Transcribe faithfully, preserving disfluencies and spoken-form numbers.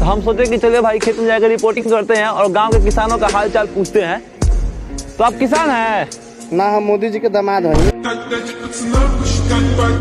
तो हम सोचे कि चलिए भाई खेत में जाकर रिपोर्टिंग करते हैं और गांव के किसानों का हाल चाल पूछते हैं। तो आप किसान हैं? ना, हम मोदी जी के दामाद हैं।